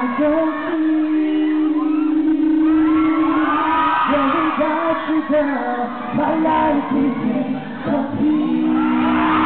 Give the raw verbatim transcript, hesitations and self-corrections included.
don't see when we got you down, my life is incomplete.